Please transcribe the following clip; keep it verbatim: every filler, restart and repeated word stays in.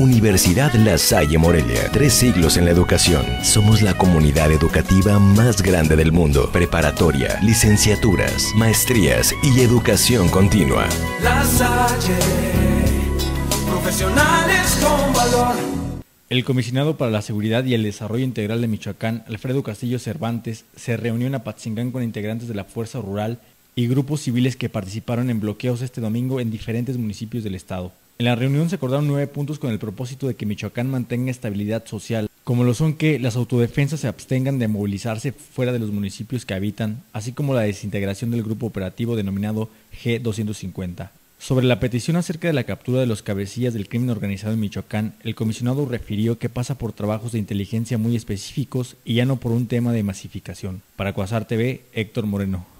Universidad La Salle Morelia, tres siglos en la educación. Somos la comunidad educativa más grande del mundo. Preparatoria, licenciaturas, maestrías y educación continua. La Salle, profesionales con valor. El comisionado para la Seguridad y el Desarrollo Integral de Michoacán, Alfredo Castillo Cervantes, se reunió en Apatzingán con integrantes de la Fuerza Rural y grupos civiles que participaron en bloqueos este domingo en diferentes municipios del estado. En la reunión se acordaron nueve puntos con el propósito de que Michoacán mantenga estabilidad social, como lo son que las autodefensas se abstengan de movilizarse fuera de los municipios que habitan, así como la desintegración del grupo operativo denominado G doscientos cincuenta. Sobre la petición acerca de la captura de los cabecillas del crimen organizado en Michoacán, el comisionado refirió que pasa por trabajos de inteligencia muy específicos y ya no por un tema de masificación. Para Cuasar T V, Héctor Moreno.